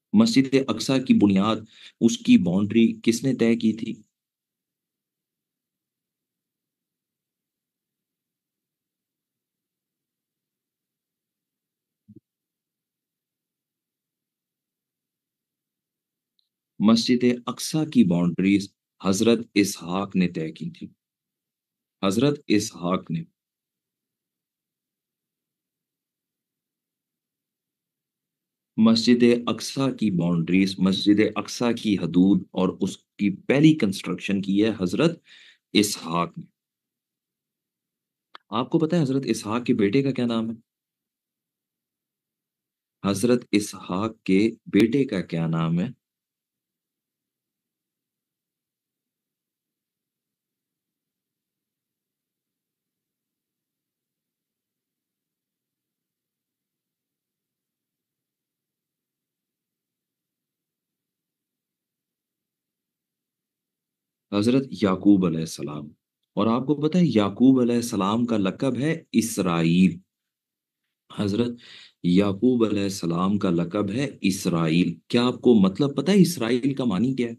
مسجد اقصی کی بنیاد، اس کی باؤنڈری کس نے طے کی تھی؟ مسجد اقصی کی باؤنڈریز حضرت اسحاق نے طے کی تھی، حضرت اسحاق نے۔ مسجد اقصی کی باؤنڈریز، مسجد اقصی کی حدود اور اس کی پہلی کنسٹرکشن کی ہے حضرت اسحاق نے۔ آپ کو پتہ ہے حضرت اسحاق کے بیٹے کا کیا نام ہے؟ حضرت اسحاق کے بیٹے کا کیا نام ہے؟ حضرت یعقوب علیہ السلام۔ اور آپ کو پتہ ہے یعقوب علیہ السلام کا لقب ہے اسرائیل۔ حضرت یعقوب علیہ السلام کا لقب ہے اسرائیل۔ کیا آپ کو مطلب پتہ ہے اسرائیل کا معنی کیا ہے؟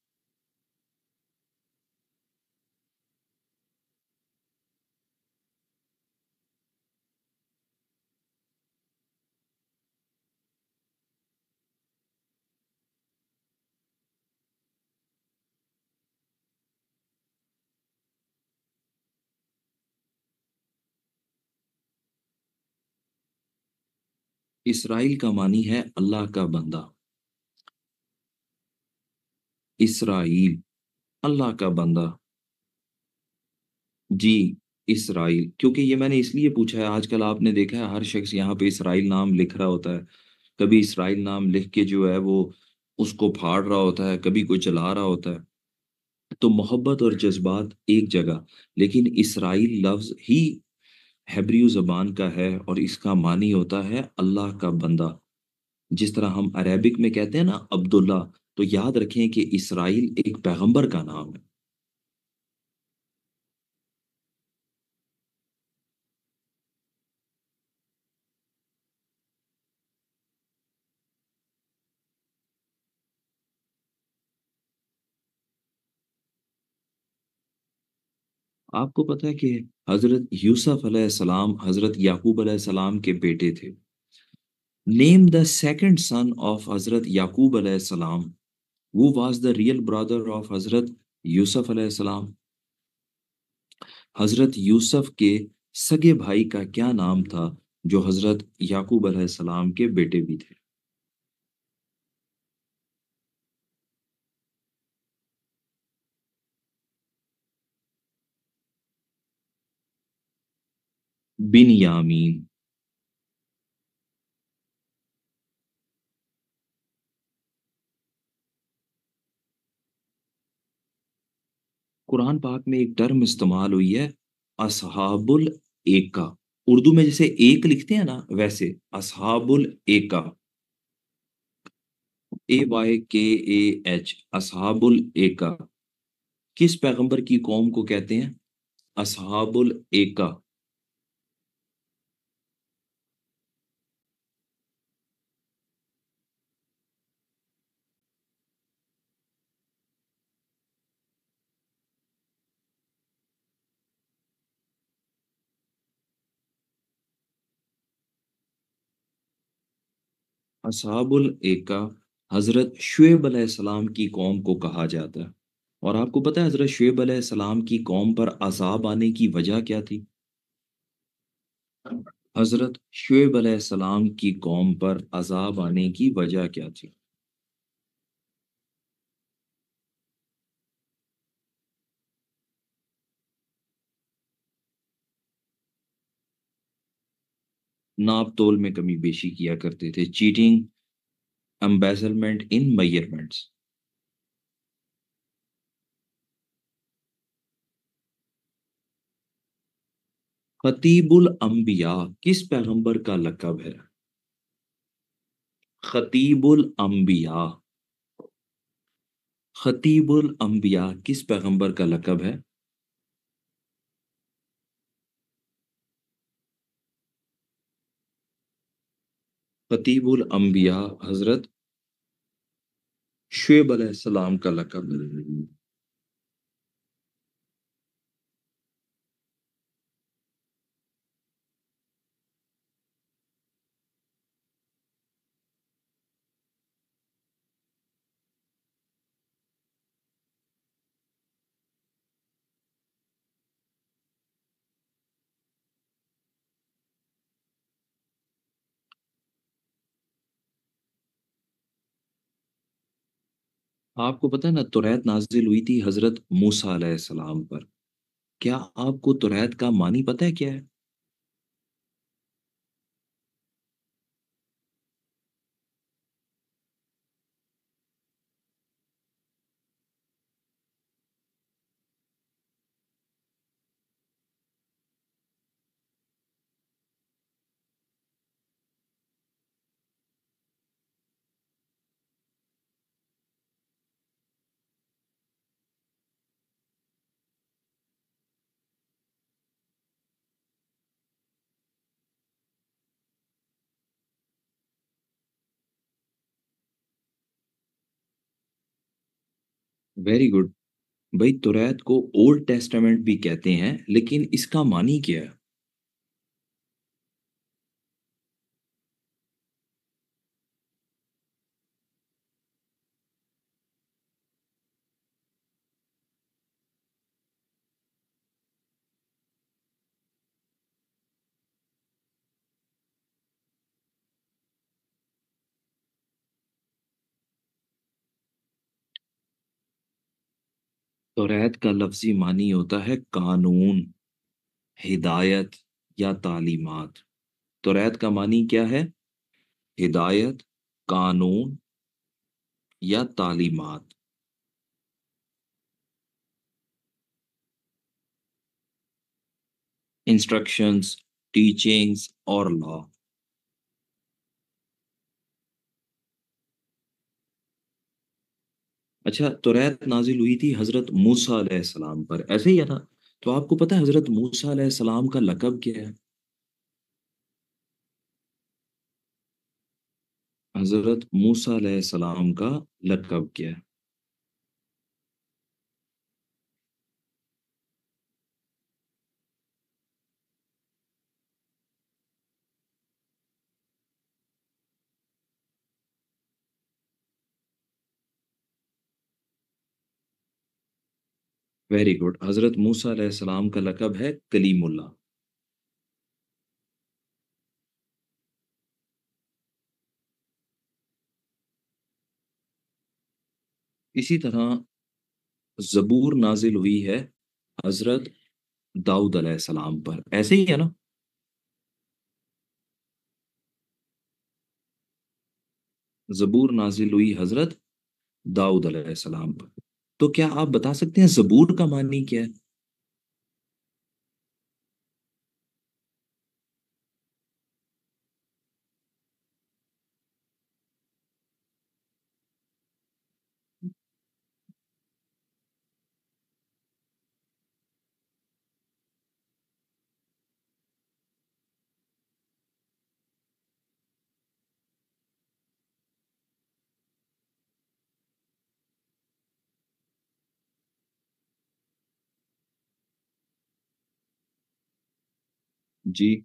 اسرائیل کا معنی ہے اللہ کا بندہ۔ اسرائیل، اللہ کا بندہ۔ جی، اسرائیل، کیونکہ یہ میں نے اس لیے پوچھا ہے، آج کل آپ نے دیکھا ہے ہر شخص یہاں پہ اسرائیل نام لکھ رہا ہوتا ہے، کبھی اسرائیل نام لکھ کے جو ہے وہ اس کو پھاڑ رہا ہوتا ہے، کبھی کوئی چلا رہا ہوتا ہے۔ تو محبت اور جذبات ایک جگہ، لیکن اسرائیل لفظ ہی ہیبریو زبان کا ہے اور اس کا معنی ہوتا ہے اللہ کا بندہ۔ جس طرح ہم عربک میں کہتے ہیں نا عبداللہ، تو یاد رکھیں کہ اسرائیل ایک پیغمبر کا نام ہے۔ آپ کو پتہ ہے کہ حضرت یوسف علیہ السلام حضرت یعقوب علیہ السلام کے بیٹے تھے؟ نیم دا سیکنڈ سن آف حضرت یعقوب علیہ السلام، who was the real brother of حضرت یوسف علیہ السلام؟ حضرت یوسف کے سگے بھائی کا کیا نام تھا جو حضرت یعقوب علیہ السلام کے بیٹے بھی تھے؟ بن یامین۔ قرآن پاک میں ایک ٹرم استعمال ہوئی ہے، اصحاب الایکا۔ اردو میں جیسے ایک لکھتے ہیں نا، ویسے اصحاب الایکا، AYKAH، اصحاب الایکا کس پیغمبر کی قوم کو کہتے ہیں؟ اصحاب الایکا۔ اصحاب الایکا حضرت شعیب علیہ السلام کی قوم کو کہا جاتا ہے۔ اور آپ کو پتہ ہے حضرت شعیب علیہ السلام کی قوم پر عذاب آنے کی وجہ کیا تھی؟ حضرت شعیب علیہ السلام کی قوم پر عذاب آنے کی وجہ کیا تھی؟ ناپ تول میں کمی بیشی کیا کرتے تھے، چیٹنگ، امبیزلمنٹ ان میئرمنٹس۔ خطیب الانبیاء کس پیغمبر کا لقب ہے؟ خطیب الانبیاء، خطیب الانبیاء کس پیغمبر کا لقب ہے؟ خطیب الانبیاء حضرت शुएब अलैहिस्सलाम का लक़ब। आपको पता है ना, तौरात नाज़िल हुई थी हज़रत मूसा अलैहिस्सलाम पर। क्या आपको तौरात का मानी पता है क्या है? Very good. भाई तौरात को ओल्ड टेस्टामेंट भी कहते हैं, लेकिन इसका मानी क्या है? तौरात का लफ्ज़ी मानी होता है कानून, हिदायत या तालीमात। तौरात का मानी क्या है? हिदायत, कानून या तालीमात। इंस्ट्रक्शंस, टीचिंग्स और लॉ। अच्छा, तौरात नाज़िल हुई थी हज़रत मूसा अलैहिस्सलाम पर, ऐसे ही है ना? तो आपको पता है हज़रत मूसा अलैहिस्सलाम का लक़ब क्या है? हज़रत मूसा अलैहिस्सलाम का लक़ब क्या है? Very good. हज़रत मूसा अलैहिस्सलाम का लक़ब है कलीमुल्लाह। इसी तरह ज़बूर नाज़िल हुई है हज़रत दाऊद अलैहिस्सलाम पर, ऐसे ही है ना? ज़बूर नाज़िल हुई हज़रत दाऊद अलैहिस्सलाम पर। तो क्या आप बता सकते हैं ज़बूर का मानी क्या है? जी,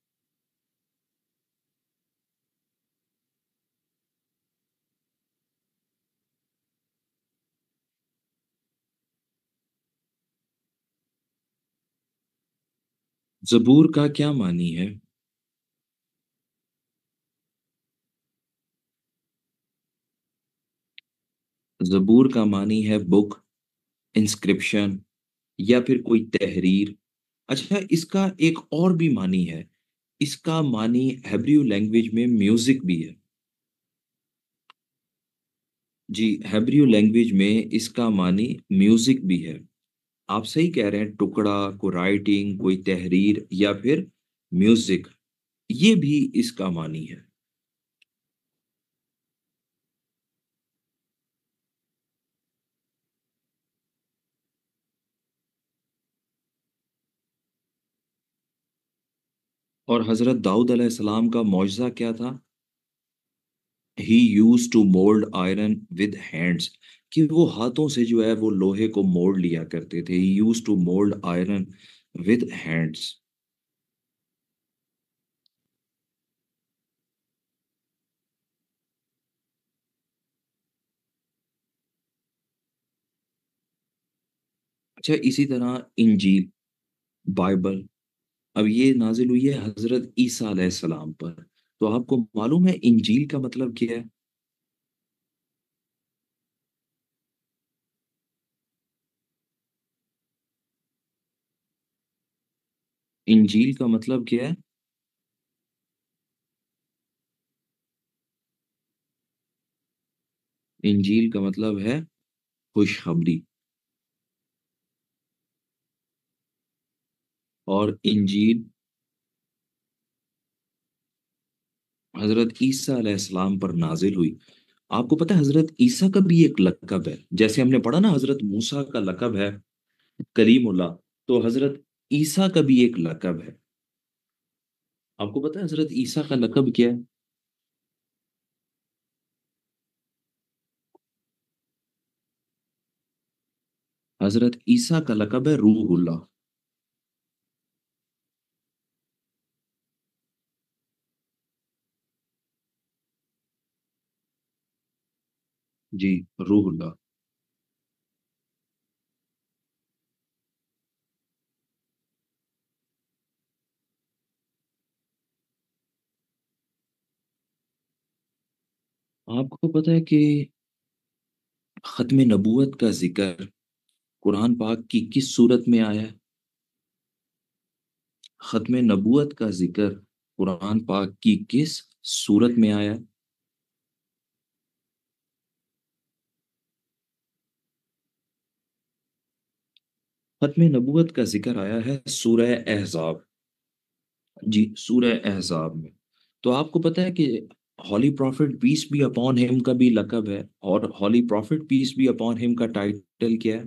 ज़बूर का क्या मानी है? ज़बूर का मानी है बुक, इंस्क्रिप्शन या फिर कोई तहरीर। अच्छा, इसका एक और भी मानी है। इसका मानी हेब्रू लैंग्वेज में म्यूज़िक भी है। जी, हेब्रू लैंग्वेज में इसका मानी म्यूज़िक भी है। आप सही कह रहे हैं, टुकड़ा, कोई राइटिंग, कोई तहरीर या फिर म्यूज़िक, ये भी इसका मानी है। और हज़रत दाऊद अलैहिस्सलाम का मौजज़ा क्या था? He used to mould iron with hands, کہ وہ ہاتھوں سے جو ہے وہ لوہے کو موڑ لیا کرتے تھے. He used to mould iron with hands. اچھا، اسی طرح انجیل، بائبل، اب یہ نازل ہوئی ہے حضرت عیسیٰ علیہ السلام پر. تو آپ کو معلوم ہے انجیل کا مطلب کیا ہے؟ انجیل کا مطلب کیا ہے؟ انجیل کا مطلب ہے خوشخبری. اور انجیل حضرت عیسیٰ علیہ السلام پر نازل ہوئی. آپ کو پتہ ہے حضرت عیسیٰ کا بھی ایک لقب ہے، جیسے ہم نے پڑھا نا حضرت موسیٰ کا لقب ہے کریم اللہ، تو حضرت عیسیٰ کا بھی ایک لقب ہے. آپ کو پتہ ہے حضرت عیسیٰ کا لقب کیا ہے؟ حضرت عیسیٰ کا لقب ہے روح اللہ. جی، روح اللہ. آپ کو پتہ ہے کہ ختم نبوت کا ذکر قرآن پاک کی کس صورت میں آیا ہے؟ ختم نبوت کا ذکر قرآن پاک کی کس صورت میں آیا ہے؟ ختم نبوت کا ذکر آیا ہے سورہ احزاب. جی، سورہ احزاب میں. تو آپ کو پتہ ہے کہ holy prophet peace be upon him کا بھی لقب ہے، اور holy prophet peace be upon him کا ٹائٹل کیا ہے؟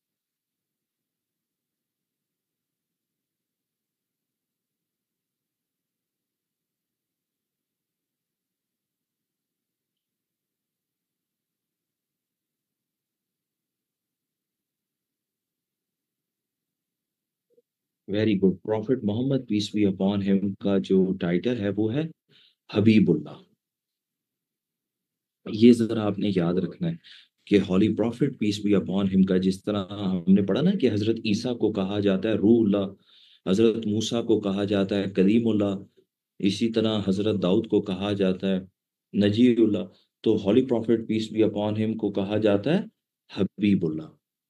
Very good. Prophet Muhammad peace be upon him کا جو ٹائٹل ہے وہ ہے حبیب اللہ. یہ ذرا آپ نے یاد رکھنا ہے کہ holy prophet peace be upon him کا، جس طرح ہم نے پڑھا نا کہ حضرت عیسیٰ کو کہا جاتا ہے روح اللہ، حضرت موسیٰ کو کہا جاتا ہے کلیم اللہ، اسی طرح حضرت داؤد کو کہا جاتا ہے نجی اللہ، تو holy prophet peace be upon him کو کہا جاتا ہے حبیب اللہ.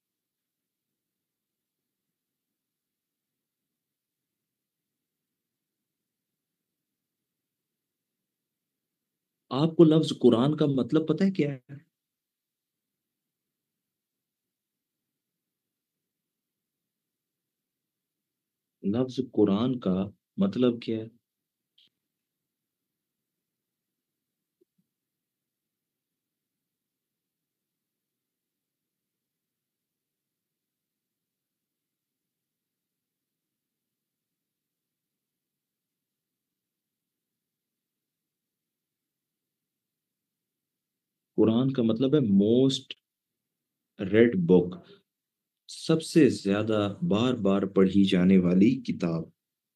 آپ کو لفظ قرآن کا مطلب پتہ ہے کیا ہے؟ لفظ قرآن کا مطلب کیا ہے؟ قرآن کا مطلب ہے موسٹ ریڈ بک، سب سے زیادہ بار بار پڑھی جانے والی کتاب.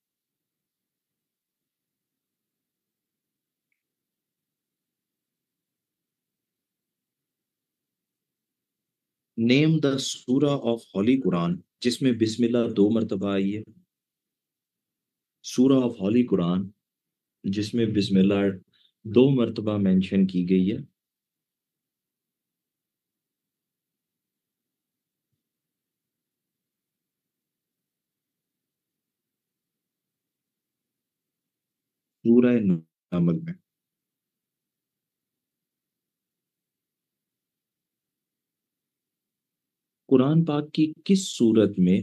نیم دا سورہ آف ہولی قرآن جس میں بسم اللہ دو مرتبہ آئی ہے. سورہ آف ہولی قرآن جس میں بسم اللہ دو مرتبہ مینشن کی گئی ہے. سورہ نمل میں. قرآن پاک کی کس صورت میں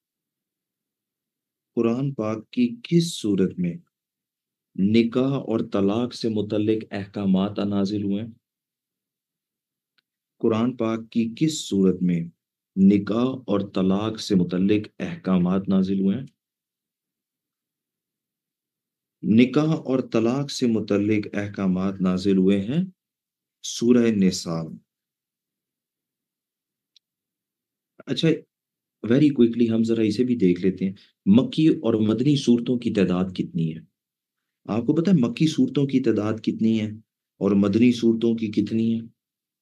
قرآن پاک کی کس صورت میں نکاح اور طلاق سے متعلق احکامات نازل ہوئے ہیں؟ قرآن پاک کی کس صورت میں نکاح اور طلاق سے متعلق احکامات نازل ہوئے ہیں؟ نکاح اور طلاق سے متعلق احکامات نازل ہوئے ہیں سورہ نساء. اچھا، ویری کوئکلی ہم ذرا اسے بھی دیکھ لیتے ہیں. مکی اور مدنی صورتوں کی تعداد کتنی ہے؟ آپ کو پتہ ہے مکی صورتوں کی تعداد کتنی ہے اور مدنی صورتوں کی کتنی ہے؟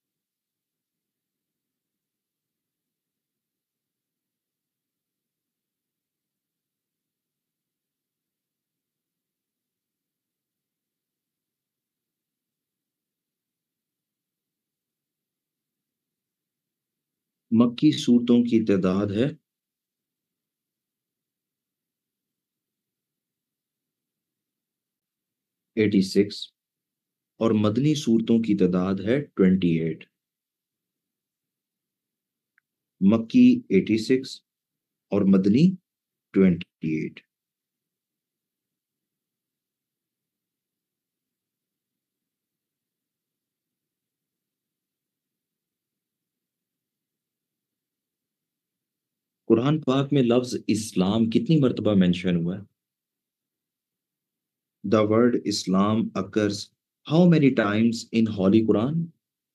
مکی صورتوں کی تعداد ہے 86 اور مدنی صورتوں کی تعداد ہے 28. مکی 86 اور مدنی 28. قرآن پاک میں لفظ اسلام کتنی مرتبہ مینشن ہوا ہے؟ The word Islam occurs how many times in Holy Quran?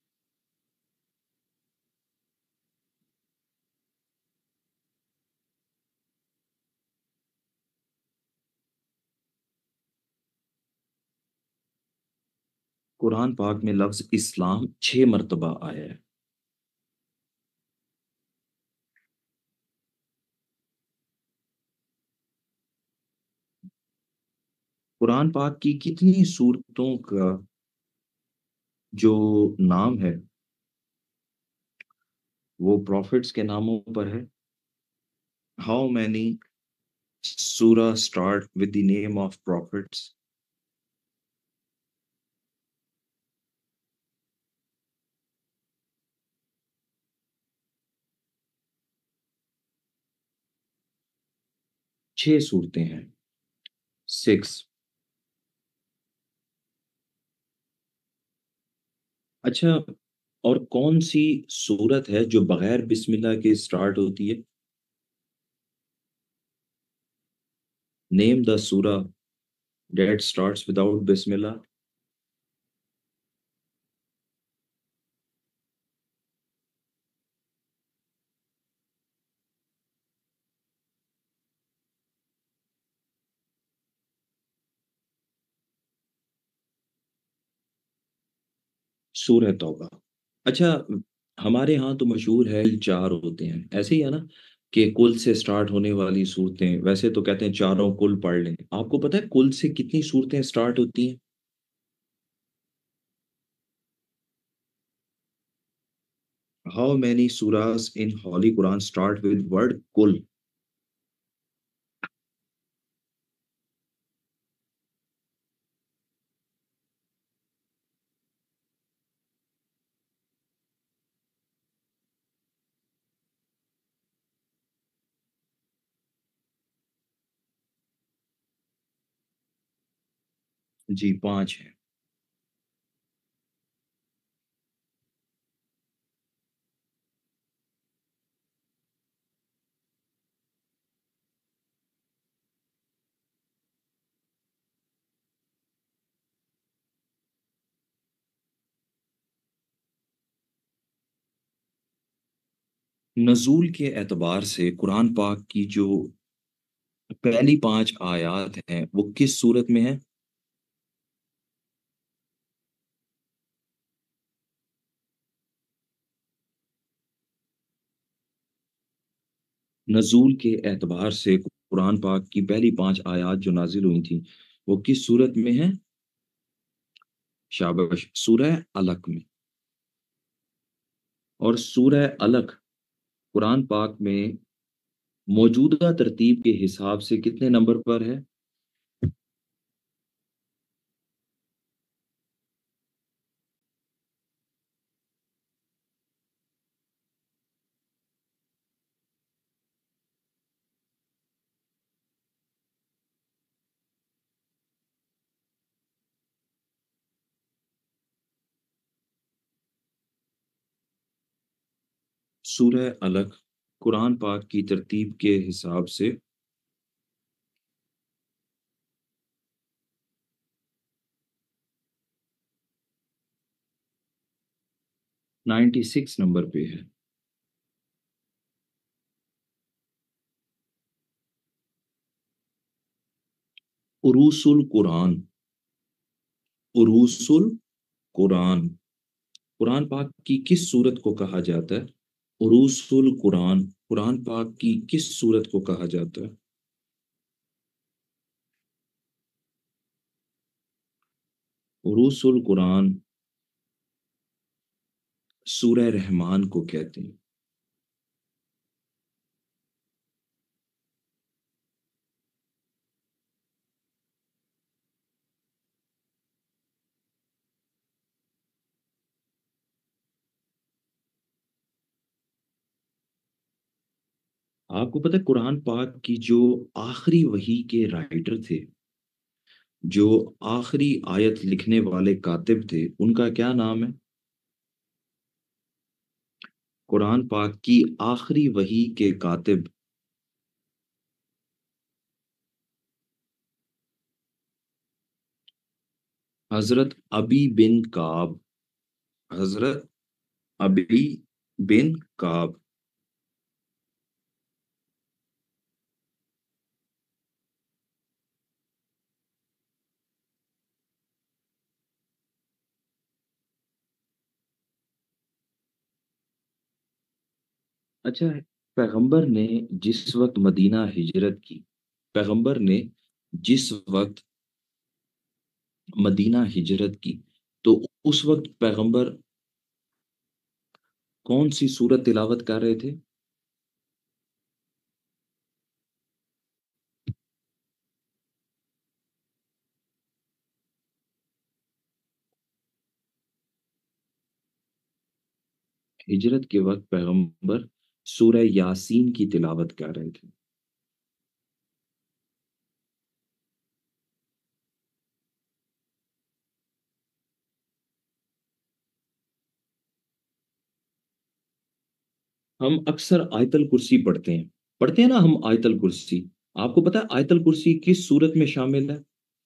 قرآن پاک میں لفظ اسلام 6 مرتبہ آیا ہے. قرآن پاک کی کتنی صورتوں کا جو نام ہے وہ پروفٹس کے ناموں پر ہے؟ How many surah start with the name of prophets? 6 صورتیں ہیں. 6. اچھا، اور کون سی صورت ہے جو بغیر بسم اللہ کے سٹارٹ ہوتی ہے؟ Name the surah that starts without بسم اللہ. سورہ توبہ. اچھا، ہمارے ہاں تو مشہور ہے 4 ہوتے ہیں، ایسے ہی ہے نا کہ کل سے سٹارٹ ہونے والی صورتیں، ویسے تو کہتے ہیں چاروں کل پڑھ لیں. آپ کو پتہ ہے کل سے کتنی صورتیں سٹارٹ ہوتی ہیں؟ How many surahs in Holy Quran start with word kul? جی 5 ہیں. نزول کے اعتبار سے قرآن پاک کی جو پہلی 5 آیات ہیں وہ کس صورت میں ہیں؟ نزول کے اعتبار سے قرآن پاک کی پہلی 5 آیات جو نازل ہوئی تھیں وہ کس صورت میں ہیں؟ شابش، سورہ علق میں. اور سورہ علق قرآن پاک میں موجودہ ترتیب کے حساب سے کتنے نمبر پر ہے؟ سورہ علق قرآن پاک کی ترتیب کے حساب سے 96 نمبر پہ ہے۔ عروس القرآن، عروس القرآن، قرآن پاک کی کس سورت کو کہا جاتا ہے؟ عروس القرآن قرآن پاک کی کس سورت کو کہا جاتا ہے؟ عروس القرآن سورہ رحمان کو کہتے ہیں۔ آپ کو پتہ ہے قرآن پاک کی جو آخری وحی کے رائٹر تھے، جو آخری آیت لکھنے والے کاتب تھے، ان کا کیا نام ہے؟ قرآن پاک کی آخری وحی کے کاتب حضرت ابی بن کعب، حضرت ابی بن کعب۔ اچھا، پیغمبر نے جس وقت مدینہ ہجرت کی، پیغمبر نے جس وقت مدینہ ہجرت کی، تو اس وقت پیغمبر کون سی سورت تلاوت کر رہے تھے؟ ہجرت کے وقت پیغمبر سورہ یاسین کی تلاوت کر رہے تھے۔ ہم اکثر آیت الکرسی پڑھتے ہیں نا ہم آیت الکرسی۔ آپ کو پتا ہے آیت الکرسی کس سورت میں شامل ہے؟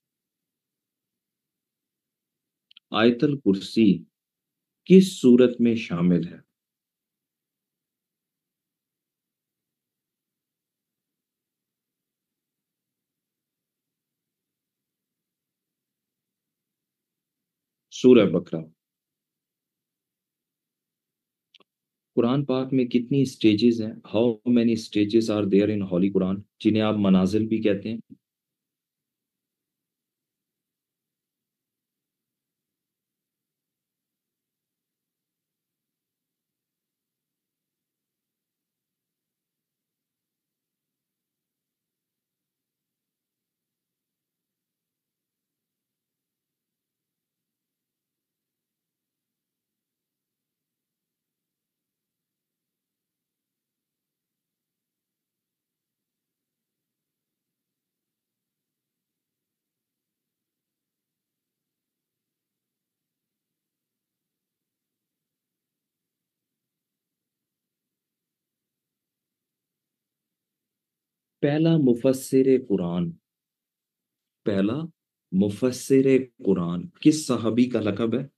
آیت الکرسی کس سورت میں شامل ہے؟ سورہ بقرہ۔ قرآن پاک میں کتنی سٹیجز ہیں؟ How many stages are there in holy Quran, جنہیں آپ منازل بھی کہتے ہیں؟ پہلا مفسر قرآن، پہلا مفسر قرآن کس صحابی کا لقب ہے؟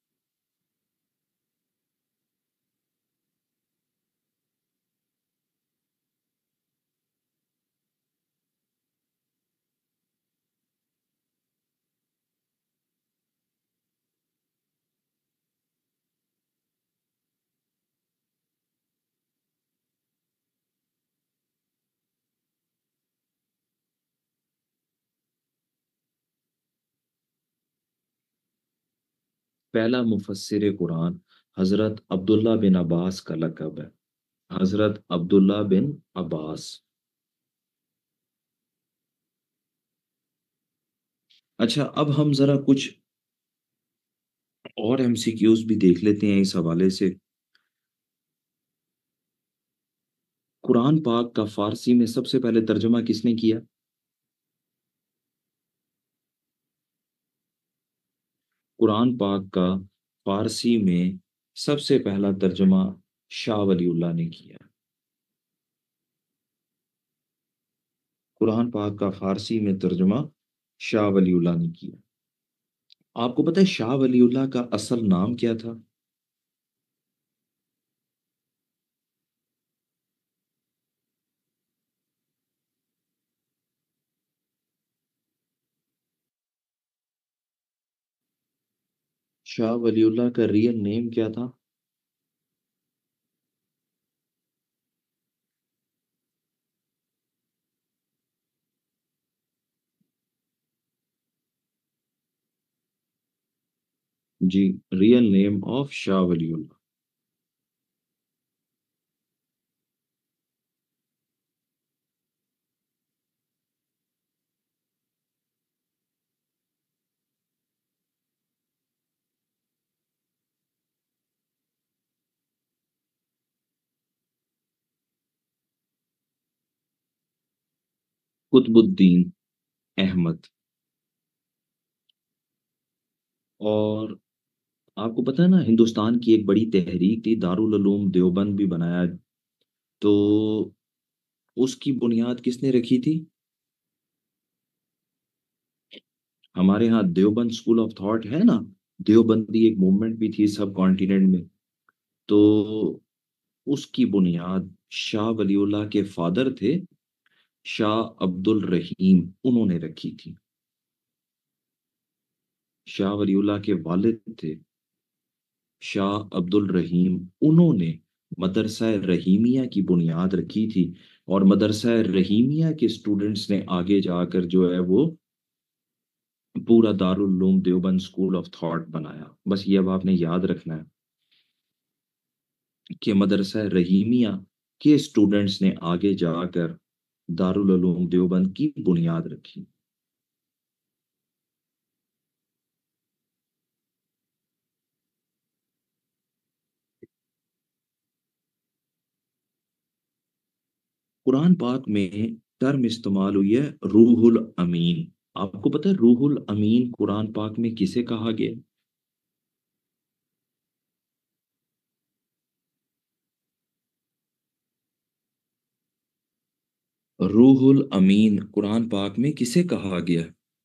پہلا مفسر قرآن حضرت عبداللہ بن عباس کا لقب ہے، حضرت عبداللہ بن عباس۔ اچھا، اب ہم ذرا کچھ اور ایم سی کیوز بھی دیکھ لیتے ہیں اس حوالے سے۔ قرآن پاک کا فارسی میں سب سے پہلے ترجمہ کس نے کیا؟ قرآن پاک کا فارسی میں سب سے پہلا ترجمہ شاہ ولی اللہ نے کیا۔ قرآن پاک کا فارسی میں ترجمہ شاہ ولی اللہ نے کیا۔ آپ کو پتہ ہے شاہ ولی اللہ کا اصل نام کیا تھا؟ شاہ ولی اللہ کا ریئل نیم کیا تھا؟ جی، real name of Shah Wali اللہ. قطب الدین احمد. اور آپ کو پتہ ہے نا، ہندوستان کی ایک بڑی تحریک تھی دارالعلوم دیوبند بھی بنایا، تو اس کی بنیاد کس نے رکھی تھی؟ ہمارے ہاں دیوبند اسکول آف تھاٹ ہے نا، دیوبندی ایک موومنٹ بھی تھی سب کانٹیننٹ میں. تو اس کی بنیاد شاہ ولی اللہ کے فادر تھے، شاہ عبد الرحیم، انہوں نے رکھی تھی. شاہ ولی اللہ کے والد تھے شاہ عبد الرحیم، انہوں نے مدرسہ رحیمیہ کی بنیاد رکھی تھی. اور مدرسہ رحیمیہ کے اسٹوڈنٹس نے آگے جا کر جو ہے وہ پورا Darul Uloom Deoband school of thought بنایا. بس یہ اب آپ نے یاد رکھنا ہے کہ مدرسہ رحیمیہ کے اسٹوڈنٹس نے آگے جا کر دارالعلوم دیوبند کی بنیاد رکھی. قرآن پاک میں ٹرم استعمال ہوئی ہے روح الامین. آپ کو پتہ ہے روح الامین قرآن پاک میں کسے کہا گیا؟ روح الامین قرآن پاک میں کسے کہا گیا؟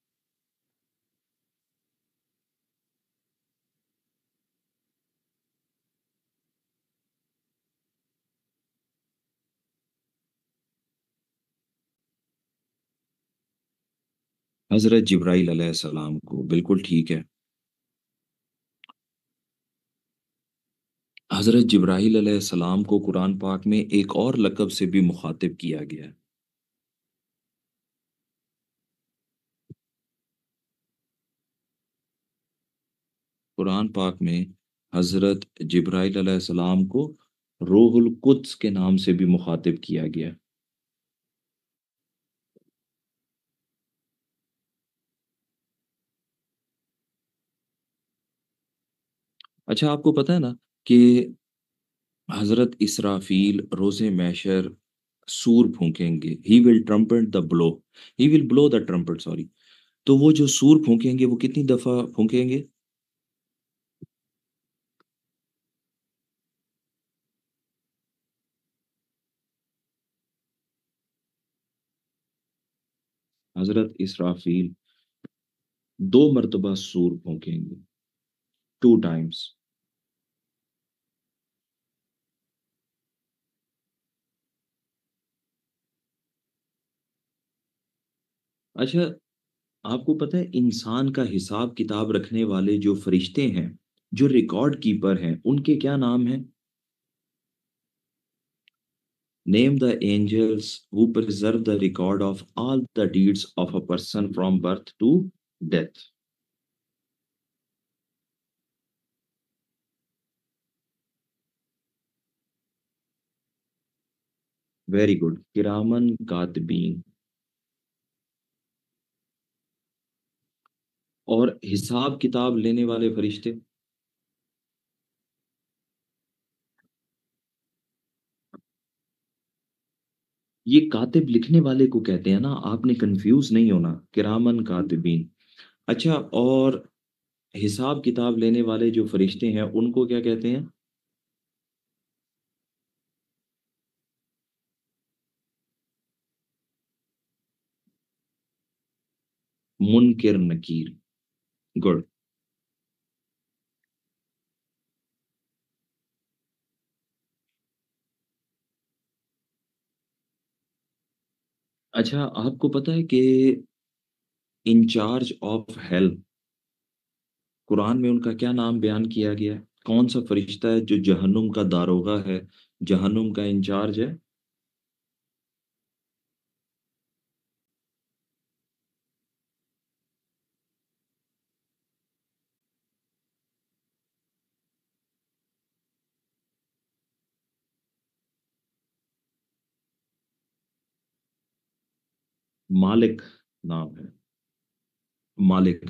حضرت جبرائیل علیہ السلام کو، بالکل ٹھیک ہے. حضرت جبرائیل علیہ السلام کو قرآن پاک میں ایک اور لقب سے بھی مخاطب کیا گیا ہے. قرآن پاک میں حضرت جبرائیل علیہ السلام کو روح القدس کے نام سے بھی مخاطب کیا گیا ہے. اچھا، آپ کو پتہ ہے نا کہ حضرت اسرافیل روز محشر سور پھونکیں گے. He will trumpet the blow, he will blow the trumpet, sorry. تو وہ جو سور پھونکیں گے وہ کتنی دفعہ پھونکیں گے؟ حضرت اسرافیل 2 مرتبہ سور پھونکیں گے، 2 ٹائمز. اچھا، آپ کو پتہ ہے انسان کا حساب کتاب رکھنے والے جو فرشتے ہیں، جو ریکارڈ کیپر ہیں، ان کے کیا نام ہیں؟ Name the angels who preserve the record of all the deeds of a person from birth to death. Very good, کرامن کاتبین. اور حساب کتاب لینے والے فرشتے؟ یہ کاتب لکھنے والے کو کہتے ہیں نا، آپ نے کنفیوز نہیں ہونا، کرامن کاتبین. اچھا، اور حساب کتاب لینے والے جو فرشتے ہیں ان کو کیا کہتے ہیں؟ منکر نکیر. گڈ. اچھا، آپ کو پتہ ہے کہ انچارج آف ہیل قرآن میں ان کا کیا نام بیان کیا گیا ہے؟ کون سا فرشتہ ہے جو جہنم کا داروغہ ہے، جہنم کا انچارج ہے؟ مالک نام ہے، مالک۔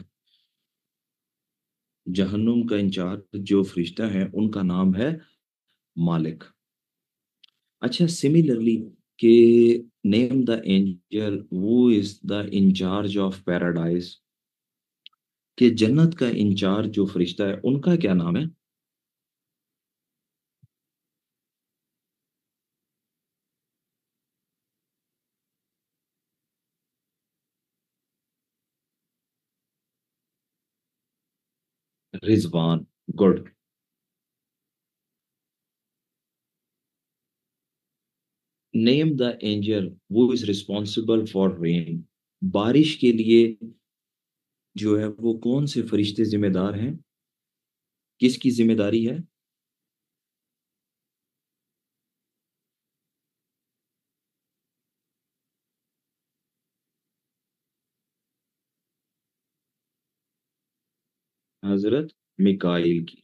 جہنم کا انچارج جو فرشتہ ہے ان کا نام ہے مالک۔ اچھا، سملرلی کہ نیم the angel who is the in charge of paradise, کہ جنت کا انچارج جو فرشتہ ہے ان کا کیا نام ہے؟ رضوان، good. Name the angel who is responsible for رین، بارش کے لیے جو ہے وہ کون سے فرشتے ذمہ دار ہیں؟ کس کی ذمہ داری ہے؟ حضرت میکائیل کی۔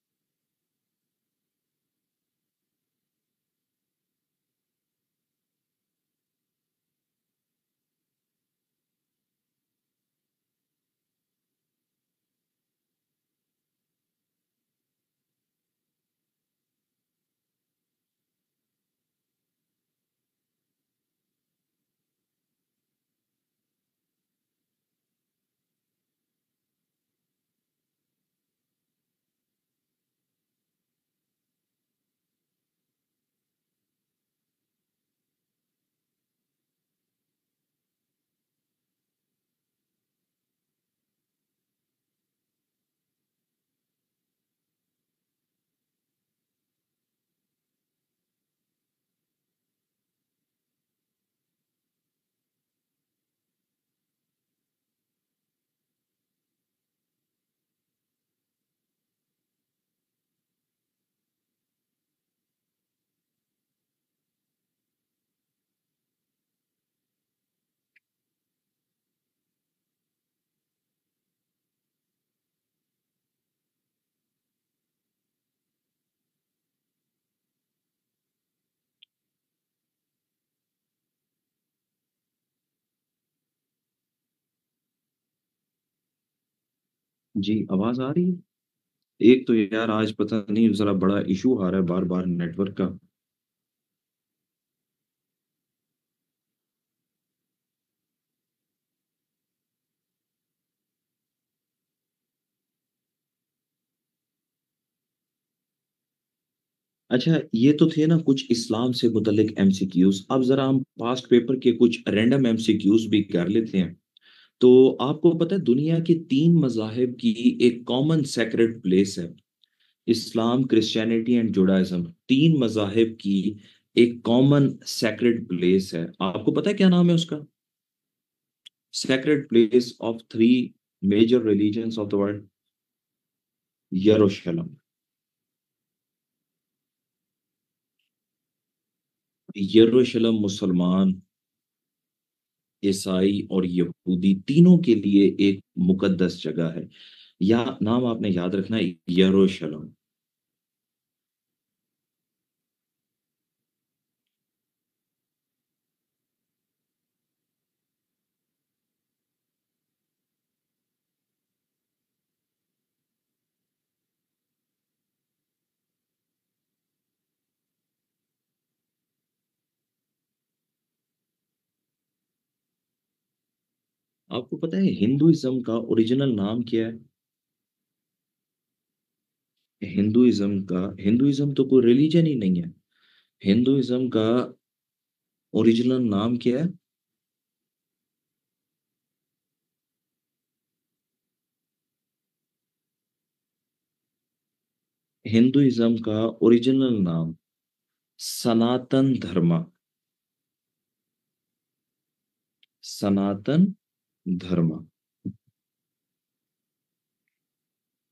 جی آواز آ رہی ہے؟ ایک تو یار آج پتہ نہیں ذرا بڑا ایشو آ رہا ہے بار بار نیٹ ورک کا۔ اچھا، یہ تو تھے نا کچھ اسلام سے متعلق ایم سی کیوز، اب ذرا ہم پاسٹ پیپر کے کچھ رینڈم ایم سی کیوز بھی کر لیتے ہیں۔ تو آپ کو پتہ ہے دنیا کے تین مذاہب کی ایک کامن سیکرڈ پلیس ہے، اسلام، کرسچینٹی اینڈ جوڈائزم، تین مذاہب کی ایک کامن سیکرڈ پلیس ہے۔ آپ کو پتہ ہے کیا نام ہے اس کا؟ Sacred place of three major religions of the world, Jerusalem. Jerusalem مسلمان، عیسائی اور یہودی تینوں کے لیے ایک مقدس جگہ ہے، یا نام آپ نے یاد رکھنا ہے، یروشلم۔ آپ کو پتہ ہے ہندوازم کا اوریجنل نام کیا ہے؟ ہندوازم تو کوئی ریلیجن ہی نہیں ہے، ہندوازم کا اوریجنل نام کیا ہے؟ ہندوازم کا اوریجنل نام سناتن دھرما، سناتن دھرما۔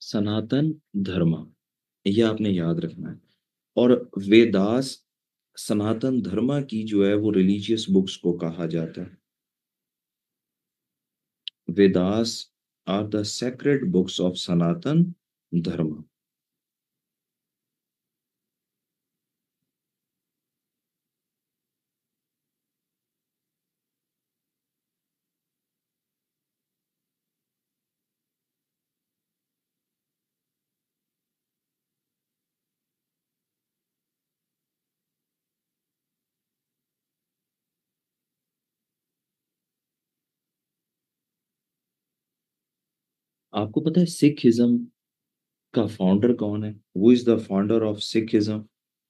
सनातन धर्म, ये आपने याद रखना है। और वेदास सनातन धर्म की जो है वो रिलीजियस बुक्स को कहा जाता है। Vedas are the sacred books of Sanatan Dharma. आपको पता है सिखिज्म का फाउंडर कौन है? Who is the founder of Sikhism?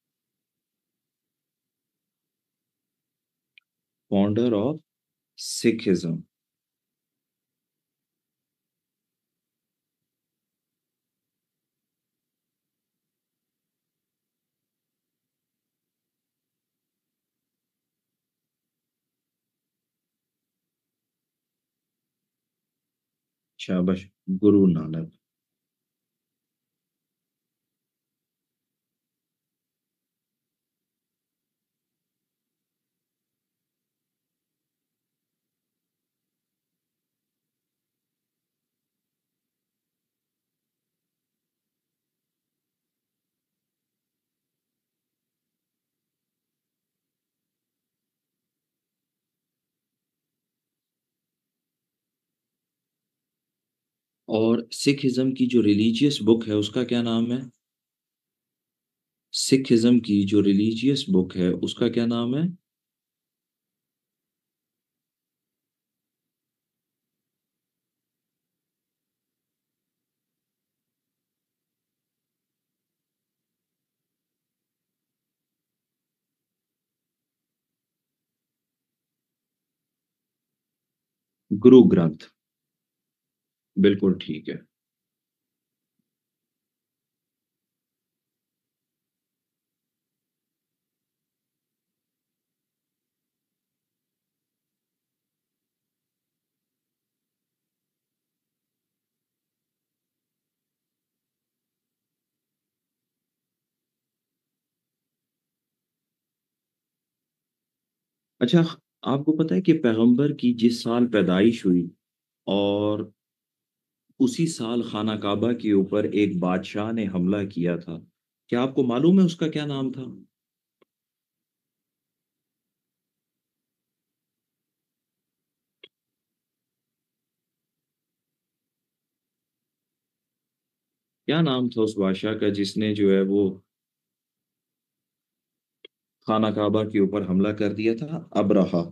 Founder of Sikhism. शाबाश, गुरु नानक। और सिखिज्म की जो रिलीजियस बुक है उसका क्या नाम है? सिखिज्म की जो रिलीजियस बुक है उसका क्या नाम है? गुरु ग्रंथ। बिल्कुल ठीक है। अच्छा, आपको पता है कि पैगंबर की जिस साल पैदाइश हुई और उसी साल खाना काबा के ऊपर एक बादशाह ने हमला किया था, क्या आपको मालूम है उसका क्या नाम था? क्या नाम था उस बादशाह का जिसने जो है वो खाना काबा के ऊपर हमला कर दिया था? अबरहा।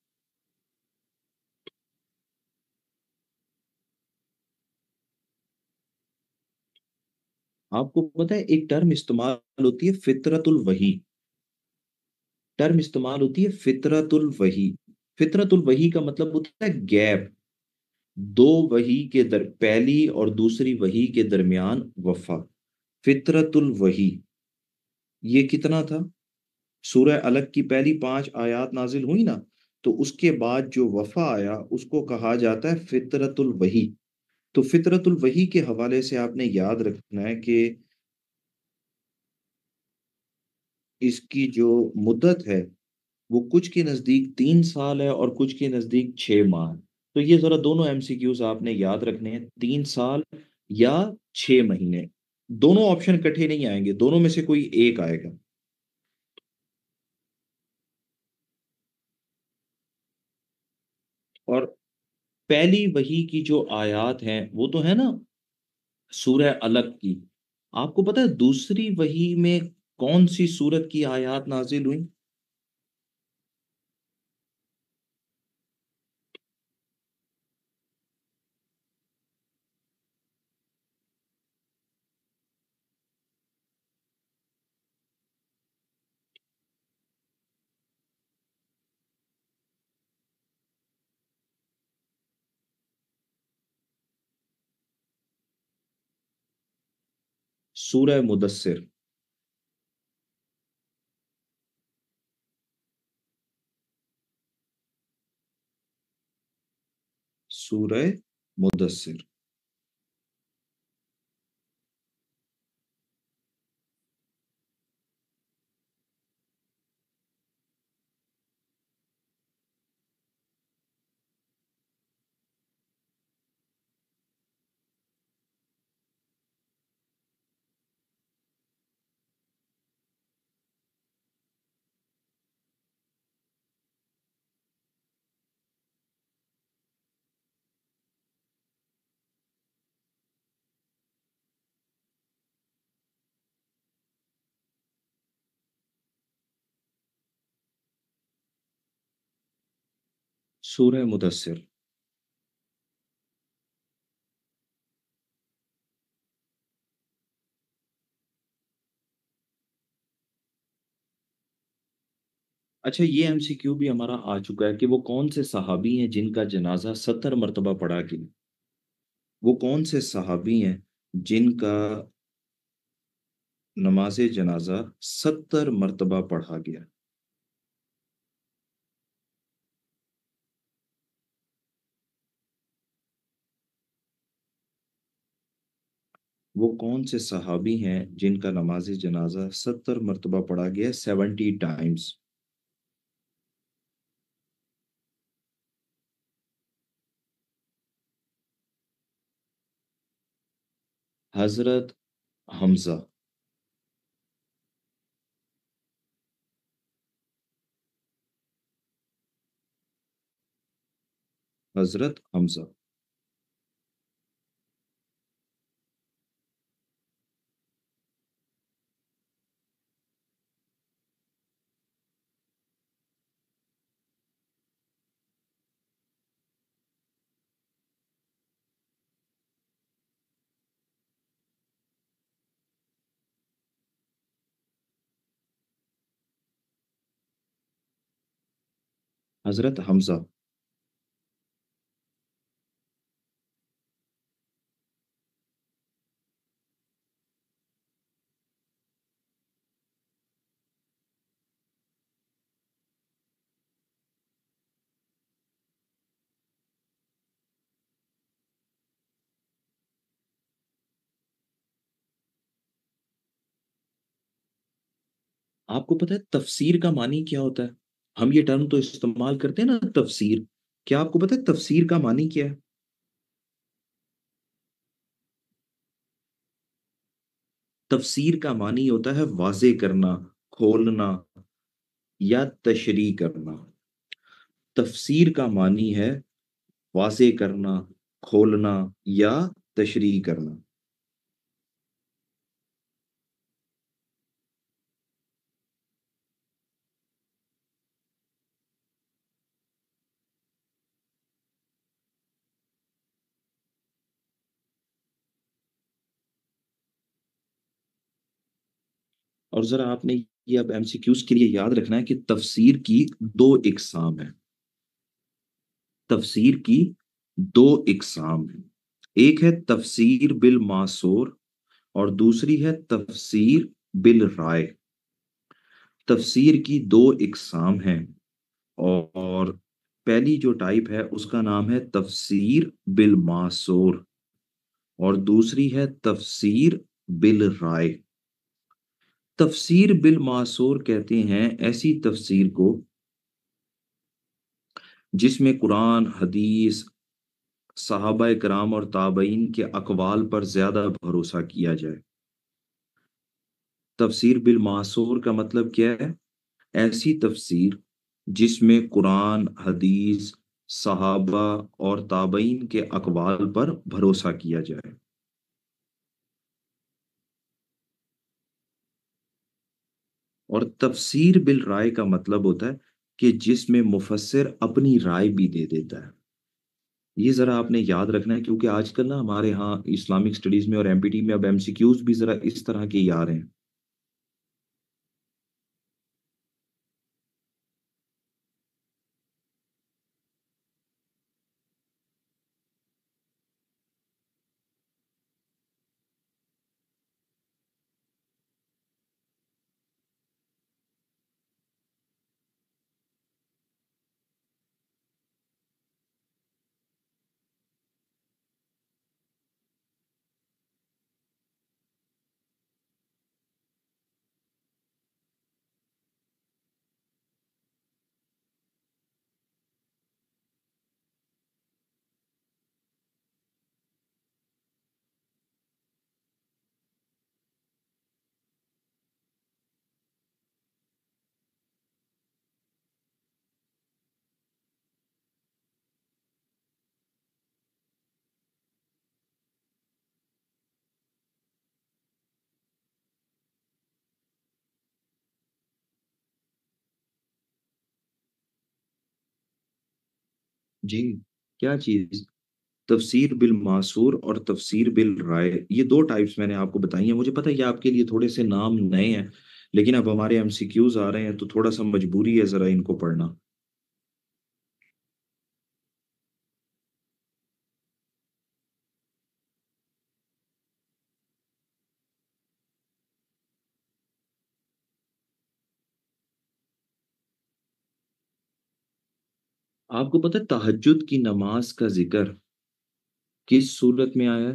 आपको पता है एक टर्म इस्तेमाल होती है फितरतुल वही। टर्म इस्तेमाल होती है फितरतुल वही। फितरतुल वही का मतलब होता है गैप। दो वही के दर पहली और दूसरी वही के दरमियान वफा। फितरतुल वही ये कितना था? सूरह अलग की पहली 5 आयात नाजिल हुई ना, तो उसके बाद जो वफा आया उसको कहा जाता है फितरतुल वही। तो फितरतुल वही के हवाले से आपने याद रखना है कि इसकी जो मुद्दत है वो कुछ के नज़दीक 3 साल है और कुछ के नज़दीक 6 माह है। तो ये ज़रा दोनों एमसीक्यूज आपने याद रखने हैं, 3 साल या 6 महीने। दोनों ऑप्शन इकट्ठे नहीं आएंगे, दोनों में से कोई एक आएगा। और पहली वही की जो आयात हैं वो तो है ना सूरह अलग की। आपको पता है दूसरी वही में कौन सी सूरत की आयात नाजिल हुई? सूरह मुदस्सिर। सूरह मुदस्सिर। सूरह मुदस्सिर। अच्छा, ये एमसीक्यू भी हमारा आ चुका है कि वो कौन से सहाबी हैं जिनका जनाजा 70 मरतबा पढ़ा गया। वो कौन से सहाबी हैं जिनका नमाज जनाजा 70 मरतबा पढ़ा गया। वो कौन से सहाबी हैं जिनका नमाज जनाजा 70 मरतबा पढ़ा गया, 70 टाइम्स। हजरत हमजा। हजरत हमजा। हजरत हमजा। आपको पता है तफसीर का मानी क्या होता है? हम ये टर्म तो इस्तेमाल करते हैं ना, तफसीर। क्या आपको पता है तफसीर का मानी क्या है? तफसीर का मानी होता है वाजे करना, खोलना या तशरीह करना। तफसीर का मानी है वाजे करना, खोलना या तशरीह करना। और जरा आपने ये अब एमसीक्यूज के लिए याद रखना है कि तफसीर की दो इकसाम है। तफसीर की दो इकसाम है। एक है तफसीर बिल मासूर और दूसरी है तफसीर बिल राय। तफसीर की दो इकसाम हैं। और पहली जो टाइप है उसका नाम है तफसीर बिल मासूर और दूसरी है तफसीर बिल राय। तफसीर बिल मासूर कहते हैं ऐसी तफसीर को जिसमें कुरान, हदीस, सहाबा कराम और ताबईन के अकवाल पर ज्यादा भरोसा किया जाए। तफसीर बिल मासूर का मतलब क्या है? ऐसी तफसीर जिसमें कुरान, हदीस, सहाबा और ताबईन के अकवाल पर भरोसा किया जाए। और तफसीर बिल राय का मतलब होता है कि जिसमें मुफस्सिर अपनी राय भी दे देता है। ये जरा आपने याद रखना है क्योंकि आजकल ना हमारे यहाँ इस्लामिक स्टडीज में और एमपीटी में अब एमसीक्यूज भी जरा इस तरह के ही आ रहे हैं। جی، کیا چیز؟ تفسیر بالمعصور اور تفسیر بالرائے، یہ دو ٹائپس میں نے آپ کو بتائی ہیں. مجھے پتہ ہے یہ آپ کے لیے تھوڑے سے نام نئے ہیں، لیکن اب ہمارے ایم سی کیوز آ رہے ہیں تو تھوڑا سا مجبوری ہے ذرا ان کو پڑھنا. آپ کو پتہ ہے تہجد کی نماز کا ذکر کس صورت میں آیا ہے؟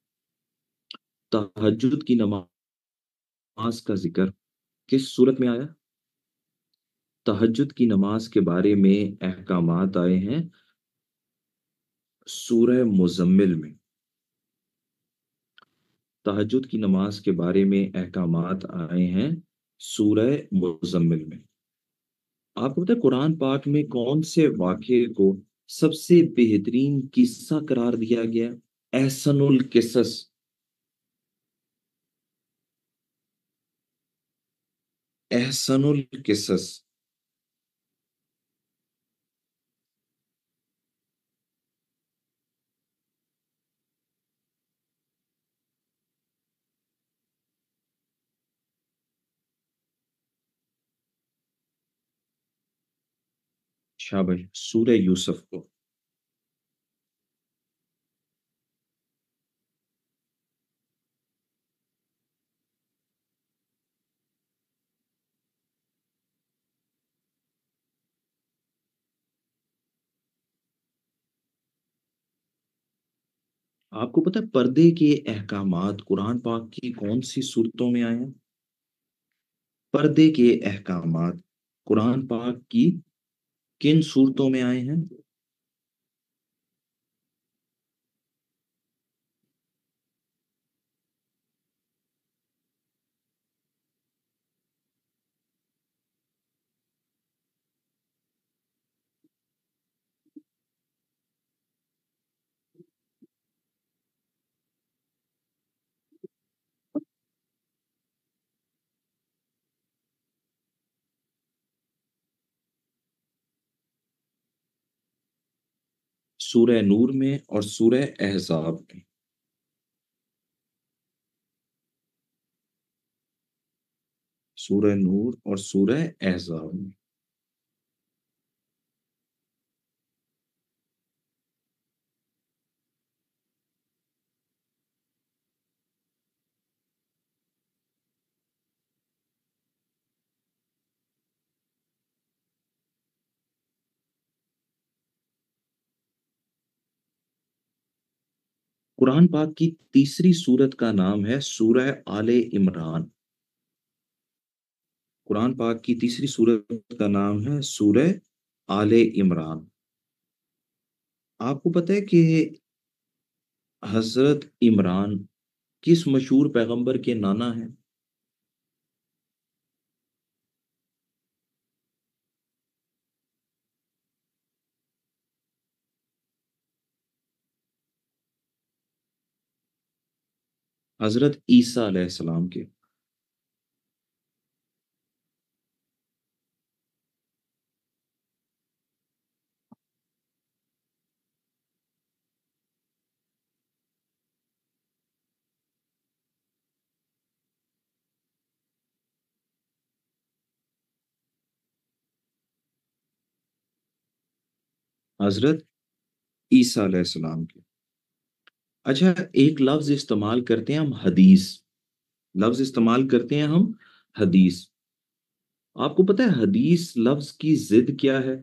تہجد کی نماز کا ذکر کس صورت میں آیا؟ تہجد کی نماز کے بارے میں احکامات آئے ہیں سورہ مزمل میں. تہجد کی نماز کے بارے میں احکامات آئے ہیں سورہ مزمل میں. آپ کو پتہ ہے قرآن پاک میں کون سے واقعے کو سب سے بہترین قصہ قرار دیا گیا ہے؟ احسن القصص. احسن القصص. شاباش، سورہ یوسف کو. آپ کو پتہ ہے پردے کے احکامات قرآن پاک کی کون سی صورتوں میں آئے ہیں؟ پردے کے احکامات قرآن پاک کی کن صورتوں میں آئے ہیں؟ سورہ نور میں اور سورہ احزاب میں. سورہ نور اور سورہ احزاب میں. قرآن پاک کی تیسری سورت کا نام ہے سورہ آل عمران. قرآن پاک کی تیسری سورت کا نام ہے سورہ آل عمران. آپ کو پتہ ہے کہ حضرت عمران کس مشہور پیغمبر کے نانا ہیں؟ حضرت عیسیٰ علیہ السلام کے. حضرت عیسیٰ علیہ السلام کے. اچھا، ایک لفظ استعمال کرتے ہیں ہم حدیث. لفظ استعمال کرتے ہیں ہم حدیث. آپ کو پتہ ہے حدیث لفظ کی ضد کیا ہے؟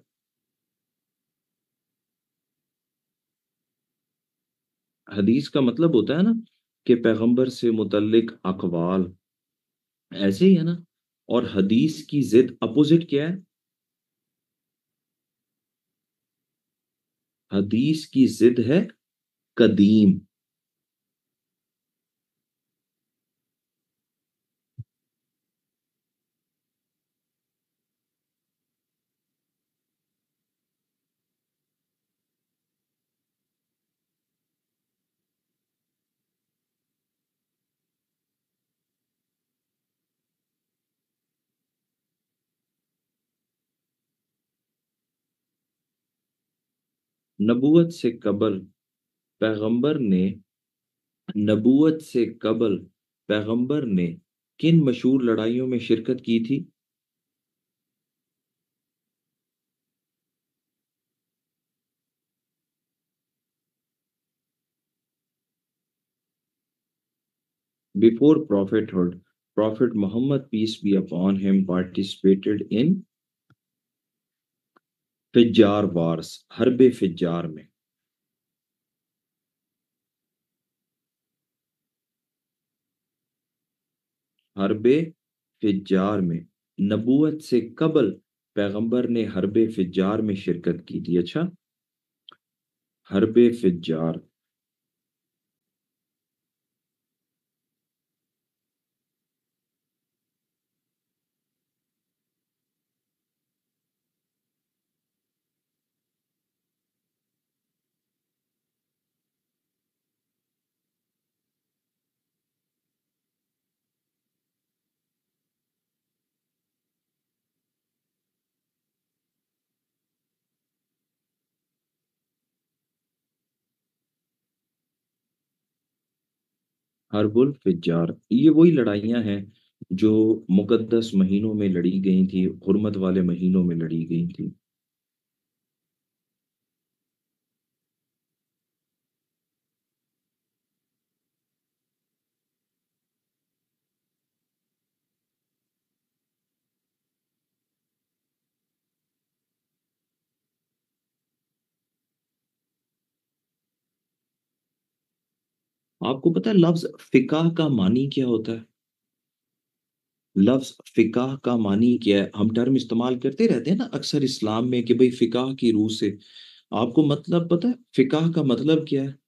حدیث کا مطلب ہوتا ہے نا کہ پیغمبر سے متعلق اقوال، ایسے ہی ہے نا. اور حدیث کی ضد اپوزٹ کیا ہے؟ حدیث کی ضد ہے قدیم. नबूवत से कबल पैगंबर ने नबूवत से कबल पैगंबर ने किन मशहूर लड़ाइयों में शिरकत की थी? Before prophethood, Prophet Muhammad, peace be upon him, participated in फिज्जार वार्स, हर्ब फिज्जार में। हर्ब फिज्जार में नबूवत से कबल पैगंबर ने हर्ब फिज्जार में शिरकत की थी। अच्छा, हर्ब फिज्जार। हर्बुल फिज्जार, ये वही लड़ाइयाँ हैं जो मुकद्दस महीनों में लड़ी गई थी, हुर्मत वाले महीनों में लड़ी गई थी। आपको पता है लफ्ज फिकाह का मानी क्या होता है? लफ्ज फिकाह का मानी क्या है? हम टर्म इस्तेमाल करते रहते हैं ना अक्सर इस्लाम में कि भाई फिकाह की रूह से। आपको मतलब पता है फिकाह का मतलब क्या है?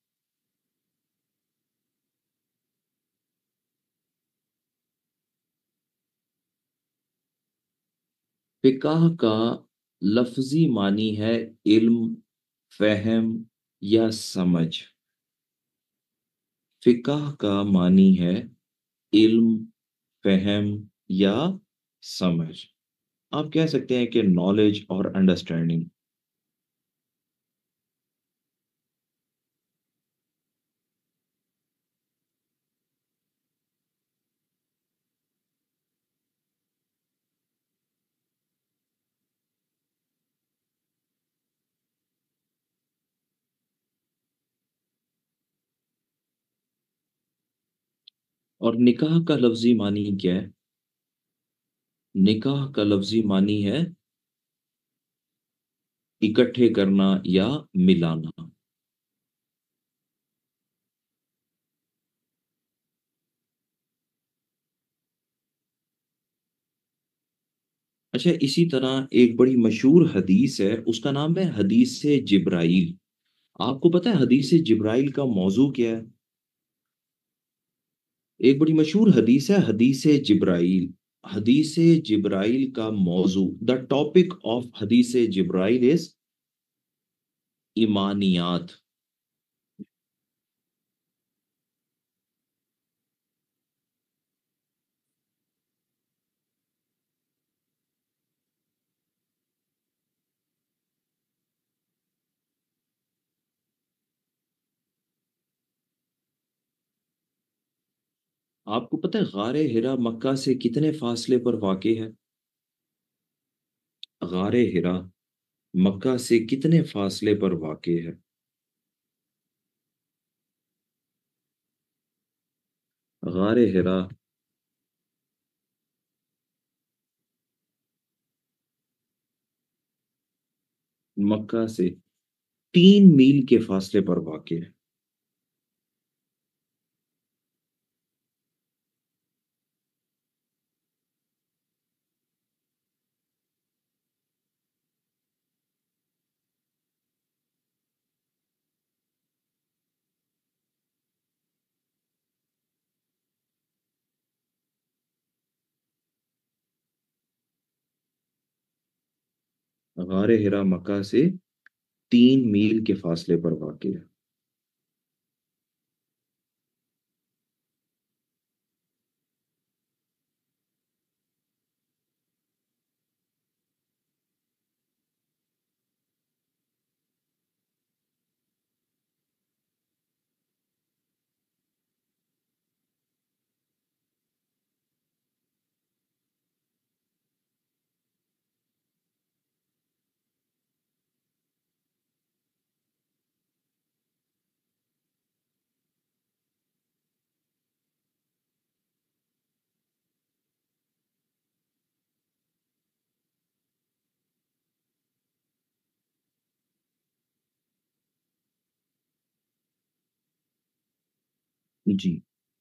फिकाह का लफ्जी मानी है इल्म, फहम या समझ। फिकाह का मानी है इल्म, फहम या समझ। आप कह सकते हैं कि नॉलेज और अंडरस्टैंडिंग। और निकाह का लफ्जी मानी क्या है? निकाह का लफ्जी मानी है इकट्ठे करना या मिलाना। अच्छा, इसी तरह एक बड़ी मशहूर हदीस है, उसका नाम है हदीस जिब्राइल। आपको पता है हदीस जिब्राइल का मौजू क्या है? एक बड़ी मशहूर हदीस है हदीस जिब्राइल। हदीस जिब्राइल का मौजू, द टॉपिक ऑफ हदीस जिब्राइल इज ईमानियात। आपको पता है गारे हिरा मक्का से कितने फासले पर वाक़ई है? गारे हिरा मक्का से कितने फासले पर वाक़ई है? गारे हिरा मक्का से 3 मील के फासले पर वाक़ई है। गारे हिरा मक्का से 3 मील के फासले पर वाक़ई है। जी।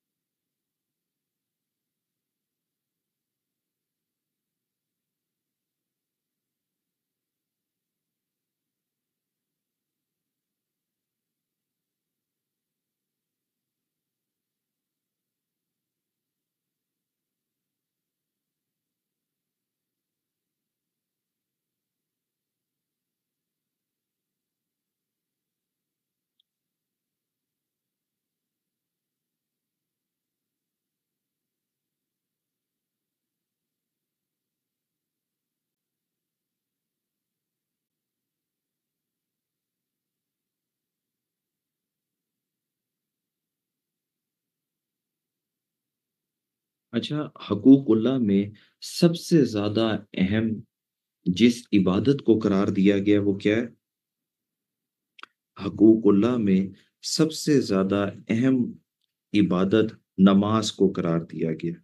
अच्छा, हकूक़ुल्लाह में सबसे ज़्यादा अहम जिस इबादत को करार दिया गया वो क्या है? हकूक़ुल्लाह में सबसे ज़्यादा अहम इबादत नमाज़ को करार दिया गया।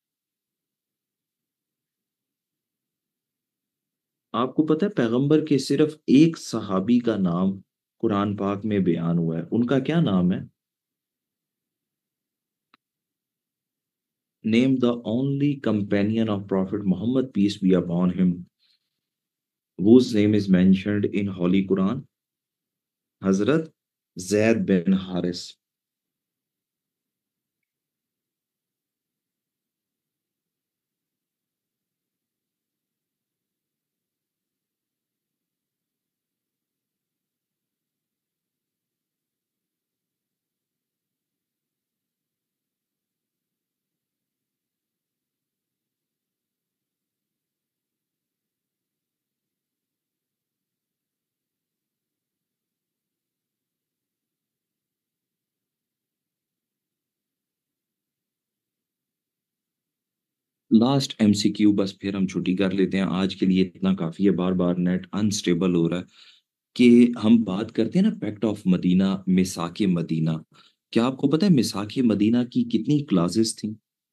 आपको पता है पैगंबर के सिर्फ़ एक सहाबी का नाम कुरान पाक में बयान हुआ है, उनका क्या नाम है? Name the only companion of Prophet Muhammad, peace be upon him, whose name is mentioned in Holy Quran. Hazrat Zaid bin Haris. Last MCQ बस फिर हम छुट्टी कर लेते हैं। आज के लिए इतना काफ़ी है, बार-बार नेट अनस्टेबल हो रहा है कि हम बात करते हैं ना पैक्ट ऑफ मदीना, मिसाक मदीना। क्या आपको पता है मिसाक मदीना की कितनी क्लासेस थी?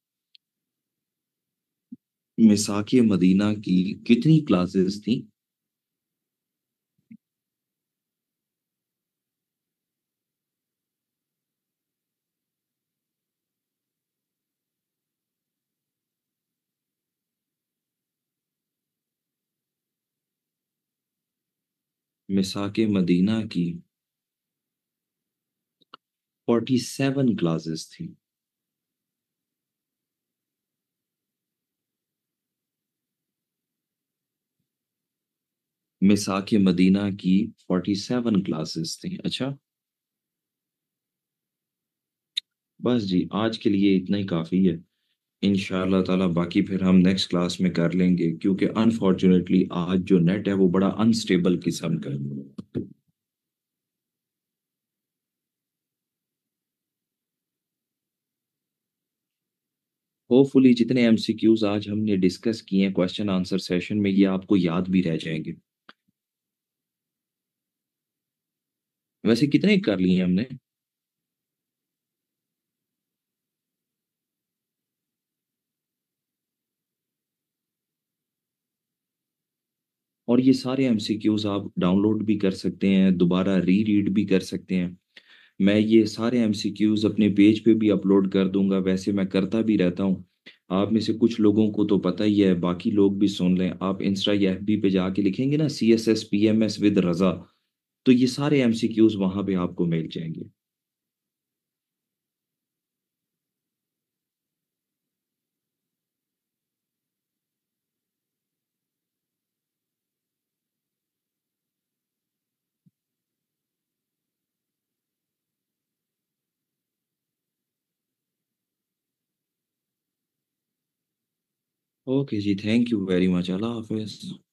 मिसाक मदीना की कितनी क्लासेस थी? मिसाक मदीना की 47 क्लासेस थी। मिसाक मदीना की 47 क्लासेस थी। अच्छा, बस जी आज के लिए इतना ही काफ़ी है। इंशाअल्लाह ताला बाकी फिर हम नेक्स्ट क्लास में कर लेंगे क्योंकि अनफॉर्चुनेटली आज जो नेट है वो बड़ा अनस्टेबल किस्म का है। होपफुली जितने एमसीक्यूज़ आज हमने डिस्कस किए हैं क्वेश्चन आंसर सेशन में ये आपको याद भी रह जाएँगे। वैसे कितने कर लिए हैं हमने? और ये सारे एमसीक्यूज़ आप डाउनलोड भी कर सकते हैं, दोबारा री-रीड भी कर सकते हैं। मैं ये सारे एमसीक्यूज़ अपने पेज पे भी अपलोड कर दूँगा, वैसे मैं करता भी रहता हूँ। आप में से कुछ लोगों को तो पता ही है, बाकी लोग भी सुन लें। आप इंस्टा या एफबी पे जाके लिखेंगे ना सीएसएस पीएमएस विद रज़ा, तो ये सारे एमसीक्यूज़ वहाँ पे आपको मिल जाएँगे। ओके जी, थैंक यू वेरी मच। अल्लाह हाफ़िज़।